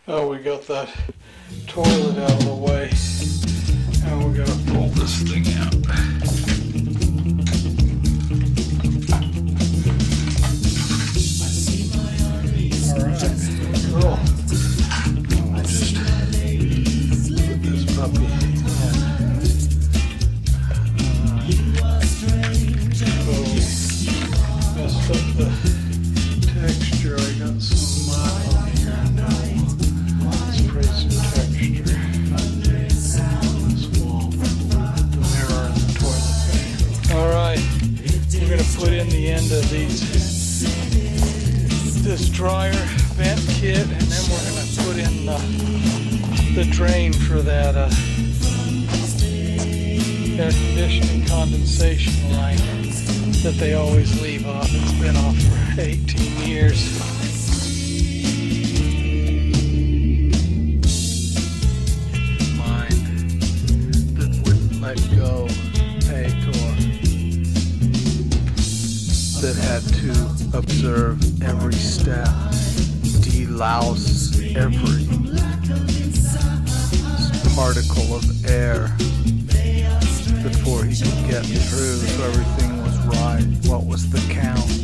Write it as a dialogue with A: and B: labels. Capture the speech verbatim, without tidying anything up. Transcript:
A: Oh, we got that toilet out of the way. Now we gotta pull this thing out. Alright, cool. And we'll just put this puppy in. Uh, messed up the texture. I got some mud on here now. Spray some texture on this wall. The mirror and the toilet paper. Alright, we're going to put in the end of these, this dryer vent kit, and then we're going to put in the, the drain for that uh, air conditioning condensation line that they always leave off. It's been off for eighteen years. Mine that wouldn't let go, Paytor, that had to observe every step, delouse every particle of air before he could get through, so everything was right. What was the count?